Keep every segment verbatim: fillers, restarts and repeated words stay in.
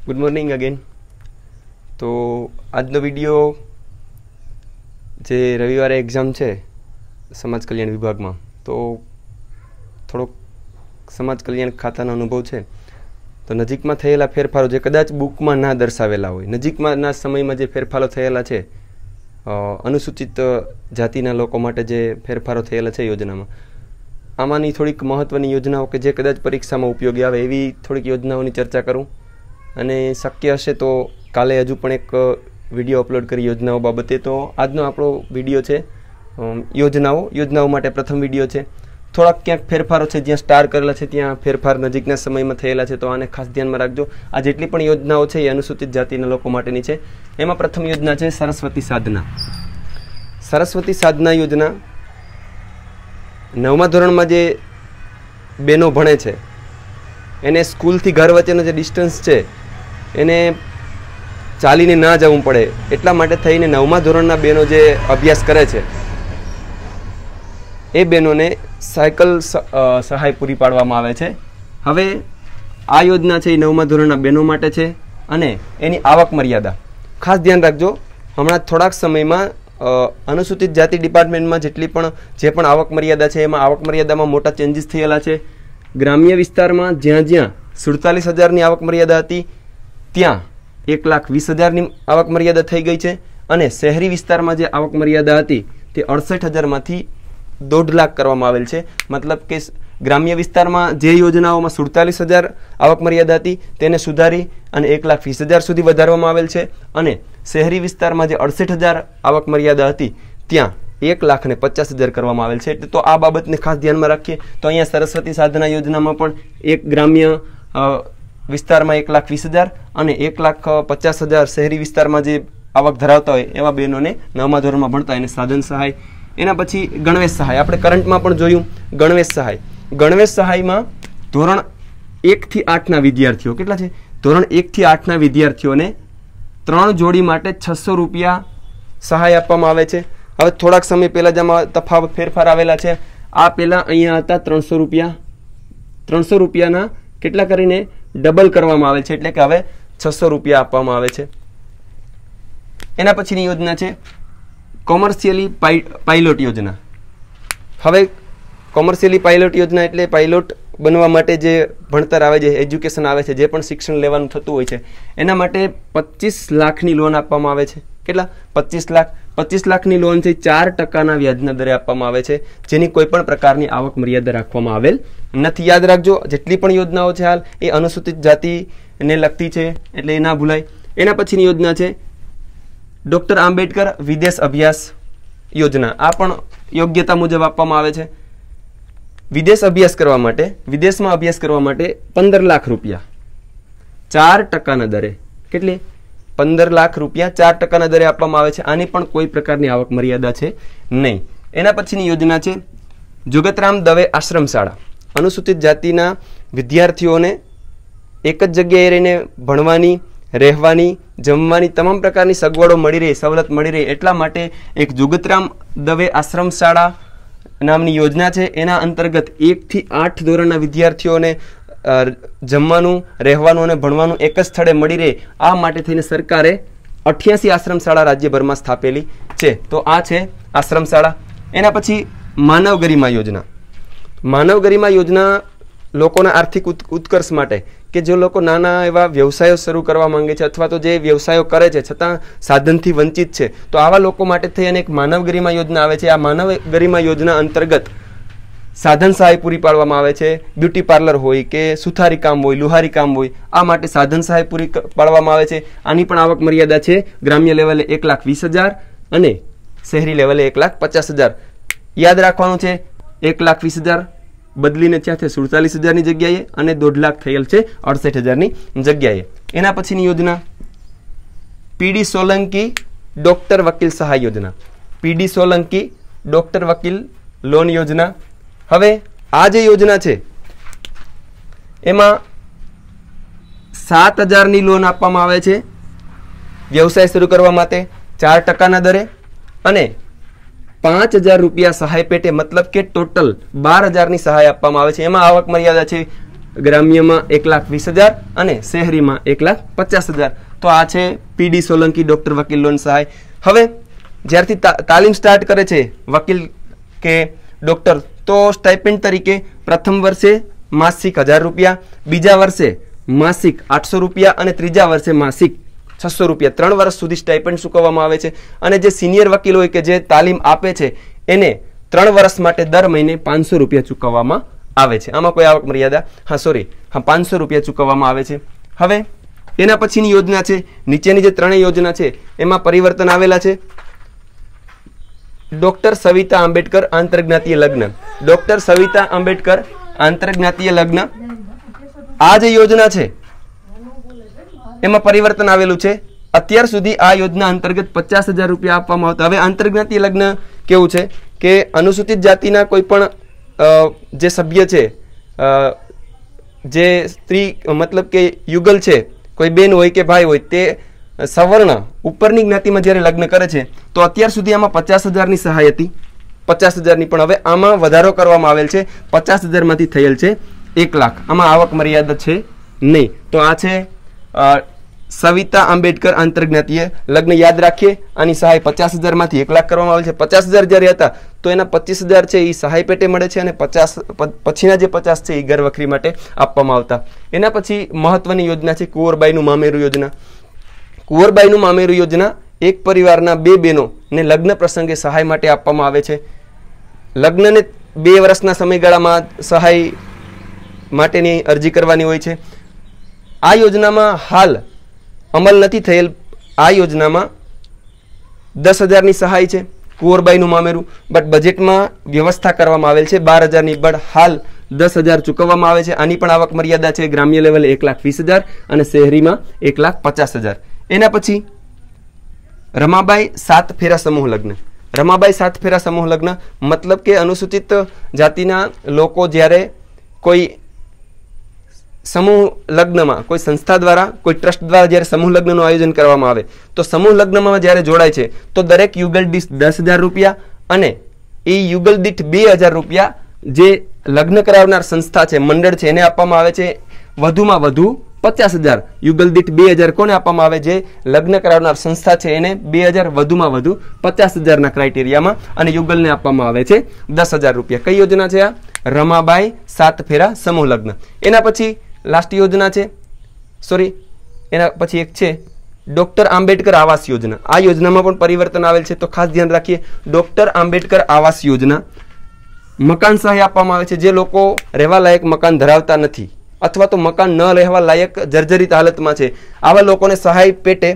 Good morning again. તો આજનો video જે રવિવારે એક્ઝામ છે સમાજ કલ્યાણ વિભાગમાં, તો થોડોક સમાજ કલ્યાણ ખાતાનો અનુભવ છે. તો નજીકમાં થયેલા ફેરફારો જે કદાચ બુકમાં ના દર્શાવેલા હોય, નજીકમાંના સમયમાં જે ફેરફારો થયેલા છે અનુસૂચિત જાતિના લોકો માટે જે ફેરફારો થયેલા છે યોજનામાં, આમાંની થોડીક મહત્ત્વની યોજનાઓ કે જે કદાચ પરીક્ષામાં ઉપયોગી આવે એવી થોડીક યોજનાઓની ચર્ચા કરું. અને શક્ય હશે તો કાલે હજુ પણ એક વિડીયો અપલોડ કરી યોજનાઓ બાબતે. તો આજનો આપણો વિડીયો છે યોજનાઓ યોજનાઓ માટે પ્રથમ વિડીયો છે. થોડાક ક્યાંક ફેરફારો છે, જ્યાં સ્ટાર કરેલા છે ત્યાં ફેરફાર નજીકના સમયમાં થયેલા છે, તો આને ખાસ ધ્યાનમાં રાખજો. આ જેટલી પણ યોજનાઓ છે એ અનુસૂચિત જાતિના લોકો માટેની છે. એમાં પ્રથમ યોજના છે સરસ્વતી સાધના. સરસ્વતી સાધના યોજના નવમા ધોરણમાં જે બહેનો ભણે છે એને સ્કૂલથી ઘર વચ્ચેનો જે ડિસ્ટન્સ છે એને ચાલીને ના જવું પડે એટલા માટે થઈને નવમા ધોરણના બહેનો જે અભ્યાસ કરે છે એ બહેનોને સાયકલ સહાય પૂરી પાડવામાં આવે છે. હવે આ યોજના છે એ નવમા ધોરણના બહેનો માટે છે અને એની આવક મર્યાદા ખાસ ધ્યાન રાખજો. હમણાં થોડાક સમયમાં અનુસૂચિત જાતિ ડિપાર્ટમેન્ટમાં જેટલી પણ જે પણ આવક મર્યાદા છે એમાં આવક મર્યાદામાં મોટા ચેન્જીસ થયેલા છે. ગ્રામ્ય વિસ્તારમાં જ્યાં જ્યાં સુડતાલીસ હજારની આવક મર્યાદા હતી ત્યાં એક લાખ વીસ હજારની આવક મર્યાદા થઈ ગઈ છે. અને શહેરી વિસ્તારમાં જે આવક મર્યાદા હતી તે અડસઠ હજારમાંથી દોઢ લાખ કરવામાં આવેલ છે. મતલબ કે ગ્રામ્ય વિસ્તારમાં જે યોજનાઓમાં સુડતાલીસ હજાર આવક મર્યાદા હતી તેને સુધારી અને એક લાખ વીસ હજાર સુધી વધારવામાં આવેલ છે. અને શહેરી વિસ્તારમાં જે અડસઠ હજાર આવક મર્યાદા હતી ત્યાં એક લાખ ને પચાસ હજાર કરવામાં આવેલ છે. એટલે તો આ બાબતને ખાસ ધ્યાનમાં રાખીએ. તો અહીંયા સરસ્વતી સાધના યોજનામાં પણ એક ગ્રામ્ય વિસ્તારમાં એક લાખ વીસ હજાર અને એક લાખ પચાસ હજાર શહેરી વિસ્તારમાં જે આવક ધરાવતા હોય એવા બહેનોને નવમા ધોરણમાં ભણતા એને સાધન સહાય. એના પછી ગણવેશ સહાય. આપણે કરંટમાં પણ જોયું ગણવેશ સહાય. ગણવેશ સહાયમાં ધોરણ એકથી આઠના વિદ્યાર્થીઓ કેટલા છે? ધોરણ એકથી આઠના વિદ્યાર્થીઓને ત્રણ જોડી માટે છસો રૂપિયા સહાય આપવામાં આવે છે. હવે થોડાક સમય પહેલાં જ આમાં તફાવત ફેરફાર આવેલા છે. આ પહેલાં અહીંયા હતા ત્રણસો રૂપિયા ત્રણસો રૂપિયાના કેટલા કરીને ડબલ કરવામાં આવે છે, એટલે કે હવે છસો રૂપિયા આપવામાં આવે છે. એના પછીની યોજના છે કોમર્શિયલી પાઇલોટ યોજના. હવે કોમર્શિયલી પાઇલોટ યોજના એટલે પાઇલોટ બનવા માટે જે ભણતર આવે છે, એજ્યુકેશન આવે છે, જે પણ શિક્ષણ લેવાનું થતું હોય છે એના માટે પચીસ લાખની લોન આપવામાં આવે છે. કેટલા? પચીસ લાખ. પચીસ લાખની લોન છે ચાર ટકાના વ્યાજના દરે આપવામાં આવે છે, જેની કોઈ પણ પ્રકારની આવક મર્યાદા રાખવામાં આવેલ નથી. યાદ રાખજો, જેટલી પણ યોજનાઓ છે હાલ એ અનુસૂચિત જાતિને લગતી છે, એટલે એ ના ભૂલાય. એના પછીની યોજના છે ડૉક્ટર આંબેડકર વિદેશ અભ્યાસ યોજના. આ પણ યોગ્યતા મુજબ આપવામાં આવે છે. વિદેશ અભ્યાસ કરવા માટે વિદેશમાં અભ્યાસ કરવા માટે પંદર લાખ રૂપિયા ચાર ટકાના દરે કેટલી પંદર લાખ રૂપિયા ચાર ટકાના દરે આપવામાં આવે છે. આની પણ કોઈ પ્રકારની આવક મર્યાદા છે નહીં. એના પછીની યોજના છે જુગતરામ દવે આશ્રમ શાળા. અનુસૂચિત જાતિના વિદ્યાર્થીઓને એક જ જગ્યાએ રહીને ભણવાની, રહેવાની, જમવાની તમામ પ્રકારની સગવડો મળી રહે, સવલત મળી રહે એટલા માટે એક જુગતરામ દવે આશ્રમ શાળા નામની યોજના છે. એના અંતર્ગત એકથી આઠ ધોરણના વિદ્યાર્થીઓને જમવાનું, રહેવાનું અને ભણવાનું એક જ સ્થળે મળી રહે આ માટે થઈને સરકારે અઠ્યાસી આશ્રમ શાળા રાજ્યભરમાં સ્થાપેલી છે. તો આ છે આશ્રમ શાળા. એના પછી માનવ ગરિમા યોજના. માનવ ગરિમા યોજના લોકોના આર્થિક ઉત્કર્ષ માટે કે જે લોકો નાના એવા વ્યવસાયો શરૂ કરવા માંગે છે અથવા તો જે વ્યવસાયો કરે છે છતાં સાધનથી વંચિત છે, તો આવા લોકો માટે થઈ અને એક માનવ ગરિમા યોજના આવે છે. આ માનવ ગરિમા યોજના અંતર્ગત સાધન સહાય પૂરી પાડવામાં આવે છે. બ્યુટી પાર્લર હોય કે સુથારી કામ હોય, લુહારી કામ હોય, આ માટે સાધન સહાય પૂરી પાડવામાં આવે છે. આની પણ આવક મર્યાદા છે ગ્રામ્ય લેવલે એક લાખ વીસ હજાર અને શહેરી લેવલે એક લાખ પચાસ હજાર. યાદ રાખવાનું છે એક લાખ વીસ હજાર બદલીને ત્યાં છે સુડતાલીસ હજારની જગ્યાએ અને દોઢ લાખ થયેલ છે અડસઠ હજારની જગ્યાએ. એના પછીની યોજના પીડી સોલંકી ડોક્ટર વકીલ સહાય યોજના. પીડી સોલંકી ડોક્ટર વકીલ લોન યોજના. હવે આ જે યોજના છે એમાં સાત હજારની લોન આપવામાં આવે છે વ્યવસાય શરૂ કરવા માટે ચાર ટકાના દરે અને પાંચ હજાર રૂપિયા સહાય પેટે, મતલબ કે ટોટલ બાર હજારની સહાય આપવામાં આવે છે. એમાં આવક મર્યાદા છે ગ્રામ્યમાં એક લાખ વીસ હજાર અને શહેરીમાં એક લાખ પચાસ હજાર. તો આ છે પીડી સોલંકી ડોક્ટર વકીલ લોન સહાય. હવે જ્યારથી તાલીમ સ્ટાર્ટ કરે છે વકીલ કે ડોક્ટર, તો સ્ટાઇપેન્ડ તરીકે પ્રથમ વર્ષે માસિક હજાર રૂપિયા, બીજા વર્ષે માસિક આઠસો રૂપિયા અને ત્રીજા વર્ષે માસિક છસો રૂપિયા ત્રણ વર્ષ સુધી સ્ટાઇપેન્ડ ચૂકવવામાં આવે છે. અને જે સિનિયર વકીલ હોય કે જે તાલીમ આપે છે એને ત્રણ વર્ષ માટે દર મહિને પાંચસો રૂપિયા ચૂકવવામાં આવે છે. આમાં કોઈ આવક મર્યાદા હા સોરી હા પાંચસો રૂપિયા ચૂકવવામાં આવે છે. હવે એના પછીની યોજના છે, નીચેની જે ત્રણેય યોજના છે એમાં પરિવર્તન આવેલા છે. ડોક્ટર સવિતા આંબેડકર આંતરજ્ઞાતીય લગ્ન, ડોક્ટર સવિતા આંબેડકર આંતરજ્ઞાતીય લગ્ન આ જે યોજના છે એમાં પરિવર્તન આવેલું છે. અત્યાર સુધી આ યોજના અંતર્ગત પચાસ હજાર રૂપિયા આપવામાં આવતા. હવે આંતરજ્ઞાતીય લગ્ન કેવું છે કે અનુસૂચિત જાતિના કોઈ પણ જે સભ્ય છે, જે સ્ત્રી મતલબ કે યુગલ છે, કોઈ બેન હોય કે ભાઈ હોય, તે સવર્ણ ઉપરની જ્ઞાતિમાં જ્યારે લગ્ન કરે છે તો અત્યાર સુધી આમાં પચાસ હજારની સહાય હતી, પચાસ હજારની, પણ હવે આમાં વધારો કરવામાં આવેલ છે. પચાસ હજારમાંથી થયેલ છે એક લાખ. આમાં આવક મર્યાદા છે નહીં. તો આ છે સવિતા આંબેડકર આંતરજ્ઞાતીય લગ્ન. યાદ રાખીએ આની સહાય પચાસ હજારમાંથી એક લાખ કરવામાં આવેલ છે. પચાસ હજાર જ્યારે હતા તો એના પચીસ હજાર છે એ સહાય પેટે મળે છે અને પચાસ પછીના જે પચાસ છે એ ઘરવખરી માટે આપવામાં આવતા. એના પછી મહત્વની યોજના છે કુંવરબાઈનું મામેરું યોજના. કુંવરબાઈનું મામેરું યોજના એક પરિવારના બે બહેનોને લગ્ન પ્રસંગે સહાય માટે આપવામાં આવે છે. લગ્નને બે વર્ષના સમયગાળામાં સહાય માટેની અરજી કરવાની હોય છે. આ યોજનામાં હાલ અમલ નથી થયેલ. આ યોજનામાં દસ હજારની સહાય છે કુંવરબાઈનું મામેરું, બટ બજેટમાં વ્યવસ્થા કરવામાં આવેલ છે બાર હજારની, બટ હાલ દસ હજાર ચૂકવવામાં આવે છે. આની પણ આવક મર્યાદા છે ગ્રામ્ય લેવલે એક લાખ વીસ હજાર અને શહેરીમાં એક લાખ પચાસ હજાર. એના પછી રમાબાઈ સાત ફેરા સમૂહ લગ્ન. રમાબાઈ સાત ફેરા સમૂહ લગ્ન મતલબ કે અનુસૂચિત જાતિના લોકો જ્યારે કોઈ સમૂહ લગ્નમાં કોઈ સંસ્થા દ્વારા કોઈ ટ્રસ્ટ દ્વારા જ્યારે સમૂહ લગ્નનું આયોજન કરવામાં આવે તો સમૂહ લગ્નમાં જ્યારે જોડાય છે તો દરેક યુગલ દીઠ દસ હજાર રૂપિયા અને એ યુગલ દીઠ બે હજાર રૂપિયા જે લગ્ન કરાવનાર સંસ્થા છે, મંડળ છે, એને આપવામાં આવે છે. વધુમાં વધુ પચાસ હજાર યુગલ દીઠ બે હજાર કોને આપવામાં આવે? જે લગ્ન કરાવનાર સંસ્થા છે એને બે હજાર વધુમાં વધુ પચાસ હજારના ક્રાઇટેરિયામાં અને યુગલને આપવામાં આવે છે દસ હજાર રૂપિયા. કઈ યોજના છે આ? રમાબાઈ સાત ફેરા સમૂહ લગ્ન. એના પછી લાસ્ટ યોજના છે સોરી એના પછી એક છે ડોક્ટર આંબેડકર આવાસ યોજના. આ યોજનામાં પણ પરિવર્તન આવેલ છે, તો ખાસ ધ્યાન રાખીએ. ડોક્ટર આંબેડકર આવાસ યોજના મકાન સહાય આપવામાં આવે છે જે લોકો રહેવા લાયક મકાન ધરાવતા નથી અથવા તો મકાન ન રહેવા લાયક જર્જરિત હાલતમાં છે. આવા લોકોને સહાય પેટે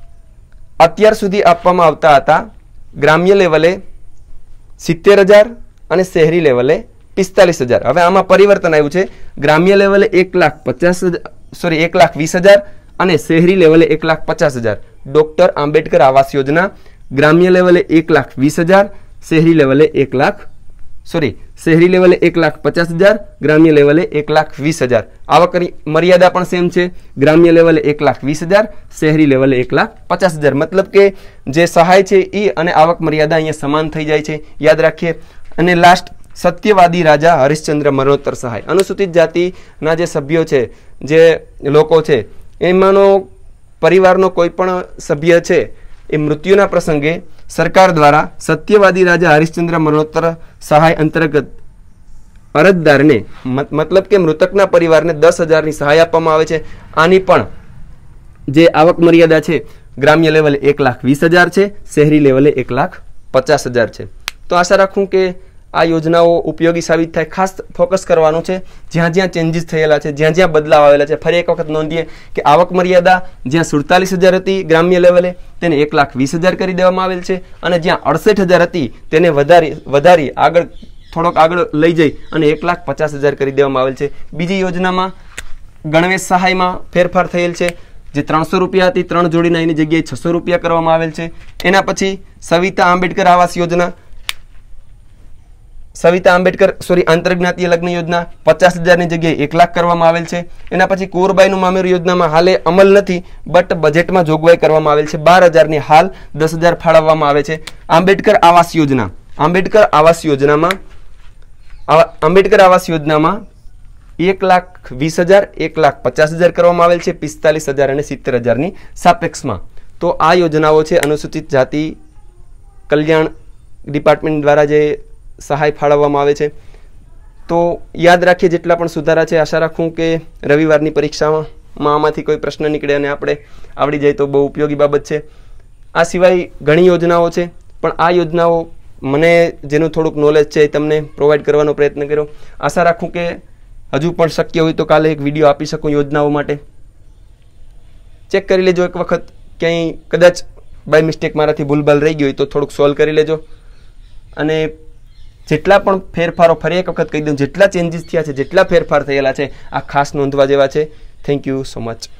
અત્યાર સુધી આપવામાં આવતા હતા ગ્રામ્ય લેવલે સિત્તેર હજાર અને શહેરી લેવલે પિસ્તાલીસ હજાર. હવે આમાં પરિવર્તન આવ્યું છે. ગ્રામ્ય લેવલે એક લાખ પચાસ સોરી એક લાખ વીસ હજાર અને શહેરી લેવલે એક લાખ પચાસ હજાર. ડોક્ટર આંબેડકર આવાસ યોજના ગ્રામ્ય લેવલે એક લાખ વીસ હજાર, શહેરી લેવલે એક લાખ સોરી શહેરી લેવલે એક લાખ પચાસ હજાર, ગ્રામ્ય લેવલે એક લાખ વીસ હજાર. આવક મર્યાદા પણ સેમ છે. ગ્રામ્ય લેવલે એક લાખ વીસ હજાર, શહેરી લેવલે એક લાખ પચાસ હજાર. મતલબ કે જે સહાય છે એ અને આવક મર્યાદા અહીંયા સમાન થઈ જાય છે. યાદ રાખીએ. અને લાસ્ટ સત્યવાદી રાજા હરિશ્ચંદ્ર મરણોત્તર સહાય. અનુસૂચિત જાતિના જે સભ્યો છે, જે લોકો છે, એમાંનો પરિવારનો કોઈ પણ સભ્ય છે એ મૃત્યુના પ્રસંગે સરકાર દ્વારા સત્યવાદી રાજા હરિશ્ચંદ્ર મરણોત્તર સહાય અંતર્ગત અરજદારને મતલબ કે મૃતકના પરિવારને દસ હજારની સહાય આપવામાં આવે છે. આની પણ જે આવક મર્યાદા છે ગ્રામ્ય લેવલે એક લાખ વીસ હજાર છે, શહેરી લેવલે એક લાખ પચાસ હજાર છે. તો આશા રાખું કે આ યોજનાઓ ઉપયોગી સાબિત થાય. ખાસ ફોકસ કરવાનું છે જ્યાં જ્યાં ચેન્જીસ થયેલા છે, જ્યાં જ્યાં બદલાવ આવેલા છે. ફરી એક વખત નોંધીએ કે આવક મર્યાદા જ્યાં સુડતાલીસ હજાર હતી ગ્રામ્ય લેવલે તેને એક લાખ વીસ હજાર કરી દેવામાં આવેલ છે અને જ્યાં અડસઠ હજાર હતી તેને વધારી વધારી આગળ થોડોક આગળ લઈ જઈ અને એક લાખ પચાસ હજાર કરી દેવામાં આવેલ છે. બીજી યોજનામાં ગણવેશ સહાયમાં ફેરફાર થયેલ છે. જે ત્રણસો રૂપિયા હતી ત્રણ જોડીના એની જગ્યાએ છસો રૂપિયા કરવામાં આવેલ છે. એના પછી સવિતા આંબેડકર આવાસ યોજના સવિતા આંબેડકર સોરી આંતરજ્ઞાતીય લગ્ન યોજના પચાસ હજારની જગ્યાએ એક લાખ કરવામાં આવેલ છે. એના પછી કુંવરબાઈનું મામેરું યોજનામાં હાલે અમલ નથી, બટ બજેટમાં જોગવાઈ કરવામાં આવેલ છે. બાર હજારની હાલ દસ હજાર ફાળવવામાં આવે છે. આંબેડકર આવાસ યોજના આંબેડકર આવાસ યોજનામાં આંબેડકર આવાસ યોજનામાં એક લાખ વીસ હજાર એક લાખ પચાસ હજાર કરવામાં આવેલ છે, પિસ્તાલીસ હજાર અને સિત્તેર હજારની સાપેક્ષમાં. તો આ યોજનાઓ છે અનુસૂચિત જાતિ કલ્યાણ ડિપાર્ટમેન્ટ દ્વારા જે સહાય ફાળવવામાં આવે છે. તો યાદ રાખીએ જેટલા પણ સુધારા છે. આશા રાખું કે રવિવારની પરીક્ષામાં આમાંથી કોઈ પ્રશ્ન નીકળે અને આપણે આવડી જાય તો બહુ ઉપયોગી બાબત છે. આ સિવાય ઘણી યોજનાઓ છે, પણ આ યોજનાઓ મને જેનું થોડુંક નોલેજ છે એ તમને પ્રોવાઈડ કરવાનો પ્રયત્ન કર્યો. આશા રાખું કે હજુ પણ શક્ય હોય તો કાલે એક વિડીયો આપી શકું યોજનાઓ માટે. ચેક કરી લેજો એક વખત, ક્યાંય કદાચ બાય મિસ્ટેક મારાથી ભૂલભાલ રહી ગઈ હોય તો થોડુંક સોલ્વ કરી લેજો. અને જેટલા પણ ફેરફારો, ફરી એક વખત કહી દઉં, જેટલા ચેન્જીસ થયા છે, જેટલા ફેરફાર થયેલા છે, આ ખાસ નોંધવા જેવા છે. Thank you so much.